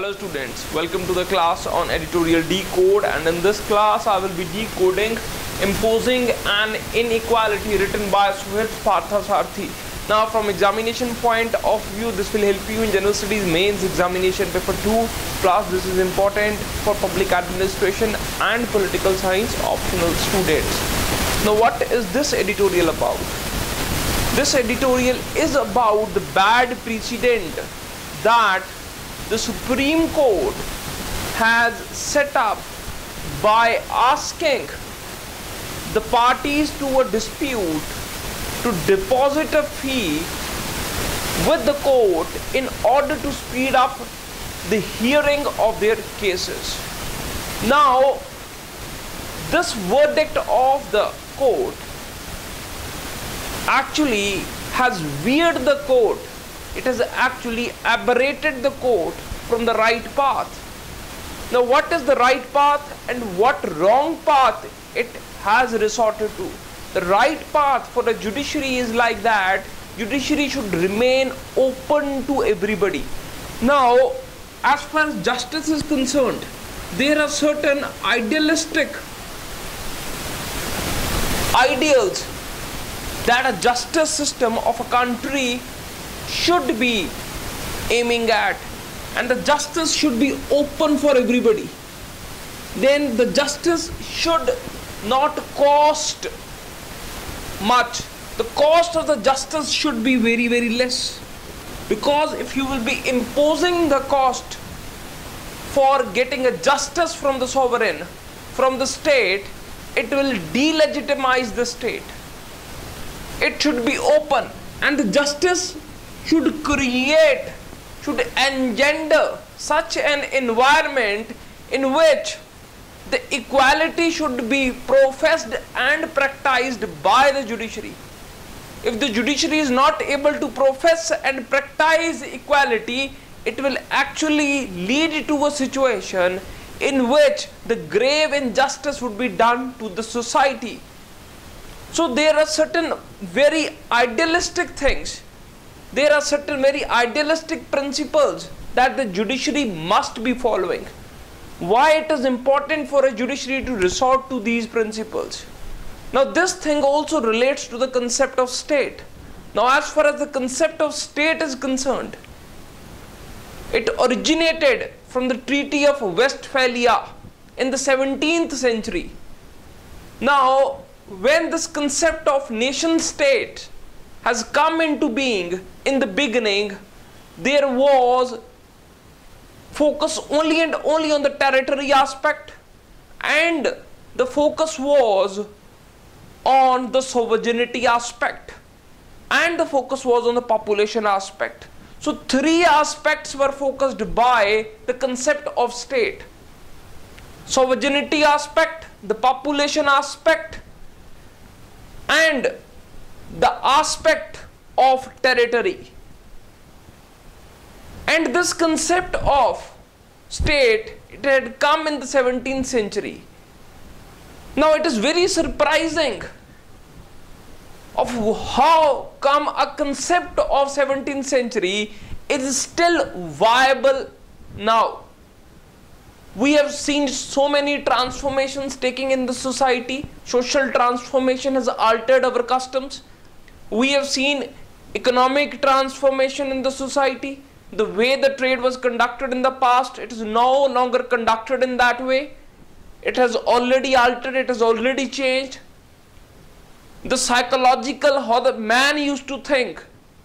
Hello students, welcome to the class on editorial decode, and in this class I will be decoding Imposing an Inequality written by Suhit Parthasarathy. Now from examination point of view, this will help you in general studies mains examination paper 2, plus this is important for public administration and political science optional students. Now what is this editorial about? This editorial is about the bad precedent that the Supreme Court has set up by asking the parties to a dispute to deposit a fee with the court in order to speed up the hearing of their cases. Now, this verdict of the court actually has veered the court. It has actually aberrated the court from the right path. Now what is the right path and what wrong path it has resorted to? The right path for the judiciary is like that judiciary should remain open to everybody. Now as far as justice is concerned, there are certain idealistic ideals that a justice system of a country should be aiming at, and the justice should be open for everybody. Then the justice should not cost much. The cost of the justice should be very, very less, because if you will be imposing the cost for getting a justice from the sovereign, from the state, it will delegitimize the state. It should be open, and the justice should engender such an environment in which the equality should be professed and practiced by the judiciary. If the judiciary is not able to profess and practice equality, it will actually lead to a situation in which the grave injustice would be done to the society. So there are certain very idealistic things. There are certain very idealistic principles that the judiciary must be following. Why it is important for a judiciary to resort to these principles? Now this thing also relates to the concept of state. Now as far as the concept of state is concerned, it originated from the Treaty of Westphalia in the 17th century. Now when this concept of nation state has come into being, in the beginning there was focus only and only on the territory aspect, and the focus was on the sovereignty aspect, and the focus was on the population aspect. So three aspects were focused by the concept of state: sovereignty aspect, the population aspect, and the aspect of territory. And this concept of state, it had come in the 17th century. Now it is very surprising of how come a concept of 17th century is still viable now. We have seen so many transformations taking in the society. Social transformation has altered our customs. We have seen economic transformation in the society. The way the trade was conducted in the past, it is no longer conducted in that way. It has already altered, it has already changed. The psychological, how the man used to think,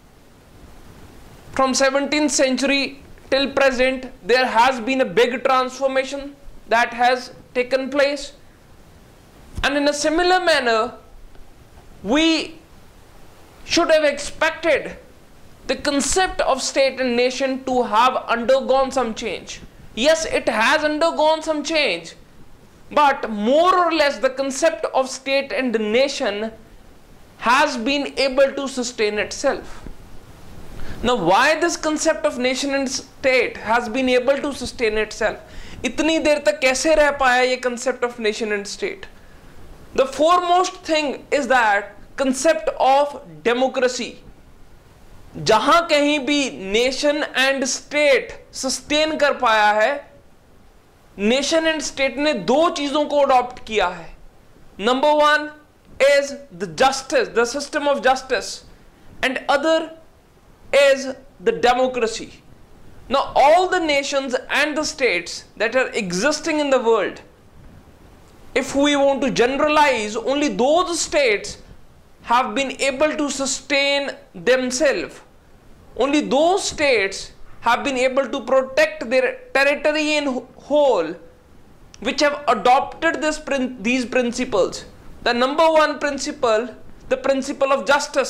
from 17th century till present, there has been a big transformation that has taken place. And in a similar manner, we should have expected the concept of state and nation to have undergone some change. Yes, it has undergone some change, but more or less the concept of state and the nation has been able to sustain itself. Now why this concept of nation and state has been able to sustain itself? इतनी देर तक कैसे रह पाया ये concept of nation and state? The foremost thing is that concept of democracy. जहां कहीं भी nation and state sustain कर पाया है, नेशन एंड स्टेट ने दो चीजों को अडॉप्ट किया है. Number one is the justice, the system of justice, and other is the democracy. Now all the nations and the states that are existing in the world, if we want to generalize, only those states have been able to sustain themselves. Only those states have been able to protect their territory in whole, which have adopted these principles. The number one principle, the principle of justice.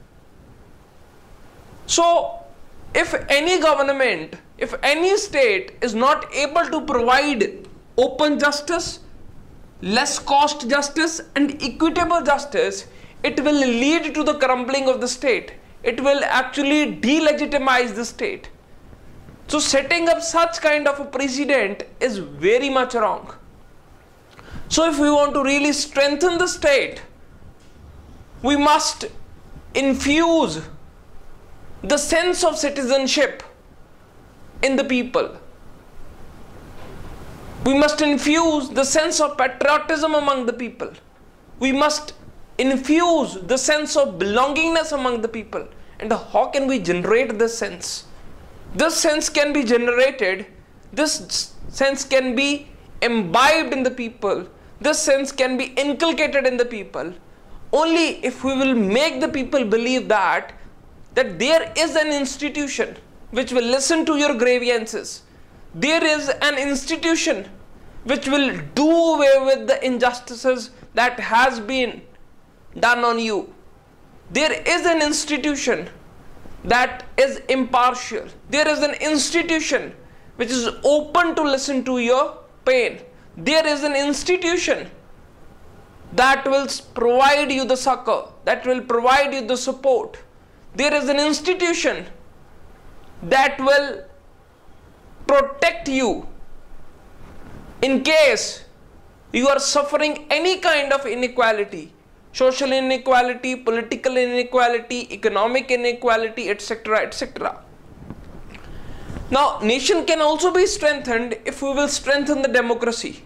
So, if any government, if any state is not able to provide open justice, less cost justice and equitable justice, it will lead to the crumbling of the state. It will actually delegitimize the state. So, setting up such kind of a precedent is very much wrong. So if we want to really strengthen the state, we must infuse the sense of citizenship in the people. We must infuse the sense of patriotism among the people. We must infuse the sense of belongingness among the people. And how can we generate this sense? This sense can be generated, this sense can be imbibed in the people, this sense can be inculcated in the people only if we will make the people believe that there is an institution which will listen to your grievances. There is an institution which will do away with the injustices that has been done on you. There is an institution that is impartial. There is an institution which is open to listen to your pain. There is an institution that will provide you the succor, that will provide you the support. There is an institution that will protect you in case you are suffering any kind of inequality, social inequality, political inequality, economic inequality, etc., etc. Now, nation can also be strengthened if we will strengthen the democracy.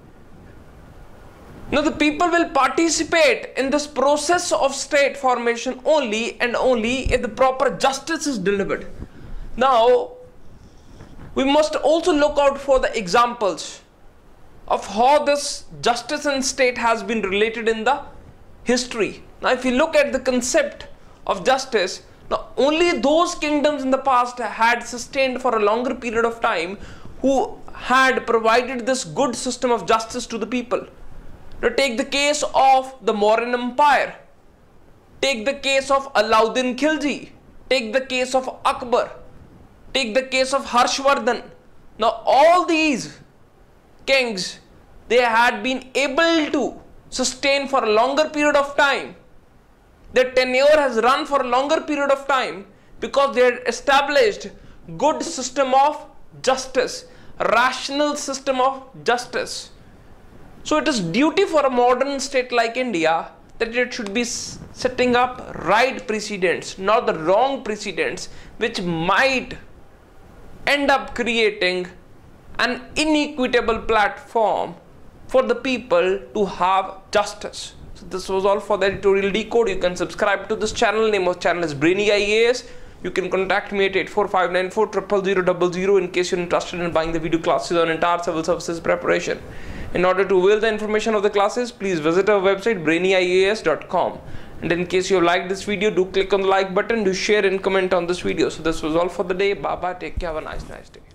Now, the people will participate in this process of state formation only and only if the proper justice is delivered. Now, we must also look out for the examples of how this justice and state has been related in the history. Now, if you look at the concept of justice, now only those kingdoms in the past had sustained for a longer period of time who had provided this good system of justice to the people. Now take the case of the Mauryan Empire, take the case of Alauddin Khilji, take the case of Akbar, take the case of Harshvardhan. Now all these kings, they had been able to sustain for a longer period of time. Their tenure has run for a longer period of time because they had established good system of justice, rational system of justice. So it is duty for a modern state like India that it should be setting up right precedents, not the wrong precedents, which might end up creating an inequitable platform for the people to have justice. So this was all for the editorial decode. You can subscribe to this channel. Name of channel is Brainy IAS. You can contact me at 84594000000 in case you're interested in buying the video classes on entire civil services preparation. In order to avail the information of the classes, please visit our website brainyias.com. And in case you have liked this video, do click on the like button, do share and comment on this video. So this was all for the day. Bye bye. Take care. Have a nice day.